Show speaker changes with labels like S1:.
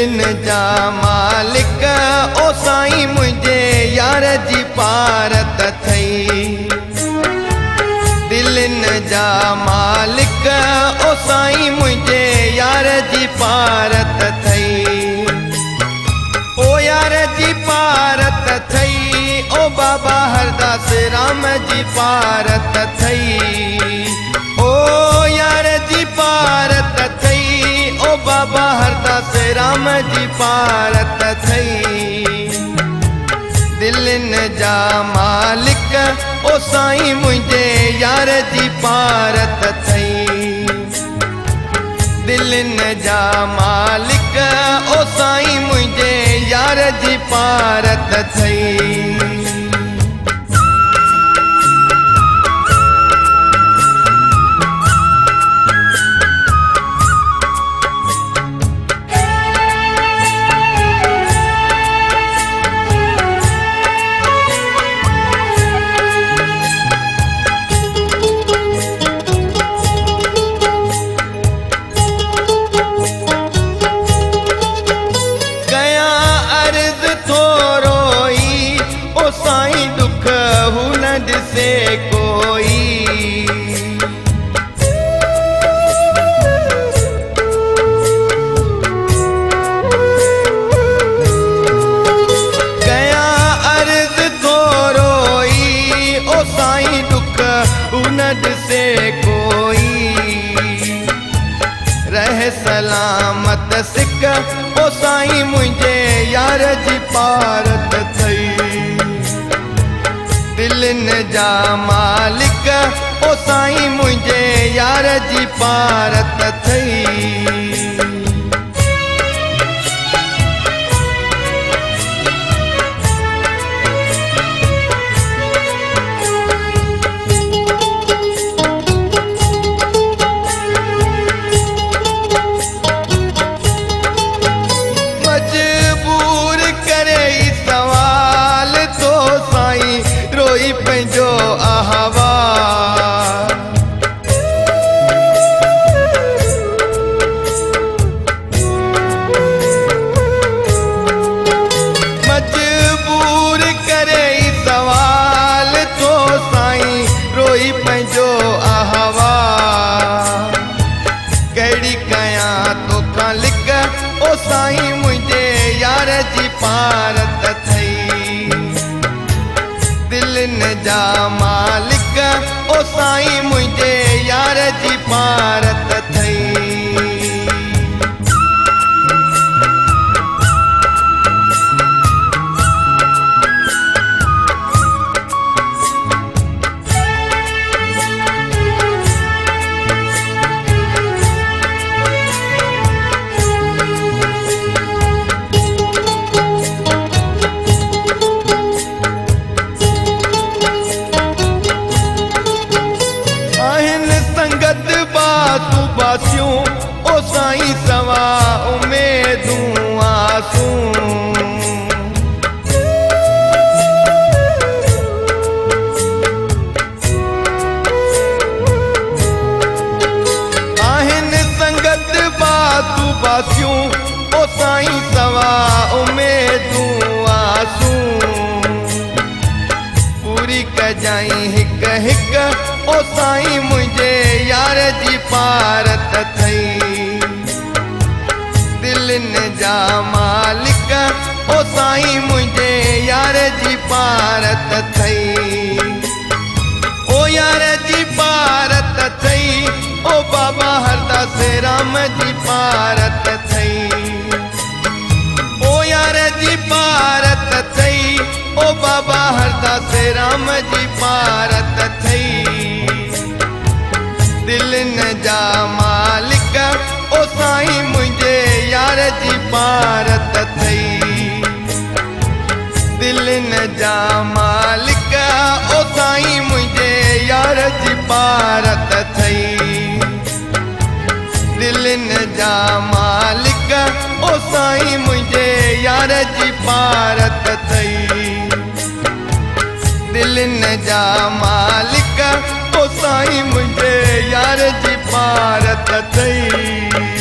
S1: दिलनि जा मालिक ओ साईं मुझे यार जी पारत थई। दिलनि जा मालिक ओ साईं मुझे यार जी पारत थई। ओ यार जी पारत थई ओ बाबा हरदास राम जी पारत थई। ओ यार जी पारत थई ओ बाबा हरदास राम जी पारत थई। दिलनि जा मालिक ओ साईं मुझे यार जी पारत थई। दिलनि जा मालिक ओ साईं मुझे यार जी पारत थई। से कोई गया अर्ज तो रोई ओ साईं दुख उनद से कोई। रहे सलामत सिक ओ साईं मुझे यार जी पारत थई। दिलनि जा मालिक ओ साईं मुझे यार जी पारत थई। मजबूर करे सवाल तो साईं रोई पंहिंजो अहवाल। मजबूर करे सवाल तो साईं रोई पंहिंजो अहवाल। कहिड़ी कयां तोखां लिक ओ साईं मुझे यार जी पारत थई। दिलनि जा मालिक ओ साईं मुझे यार जी पारत थई। बासियूं ओ साईं सवा उमेदूं आसूं। आहिनि संगत बातूं बासियूं ओ साईं सवा उमेदूं आसूं। पूरी कजाई हिक हिक ओ साईं मुझे यार जी पारत थई। दिलनि जा मालिक ओ साईं मुझे यार जी पारत थई। ओ यार जी पारत थई ओ बाबा हरदास राम जी पारत थई। ओ यार जी पारत थई ओ बाबा हरदास राम जी पारत थई। दिलनि जा मालिक ओ साईं मुझे यार जी पारत थई। दिलनि जा मालिक ओ साईं मुझे यार जी पारत थई। दिलनि जा मालिक ओ साईं मुझे यार जी पारत थई। दिलनि जा मालिक ओ साईं मुझे यार जी पारत थई।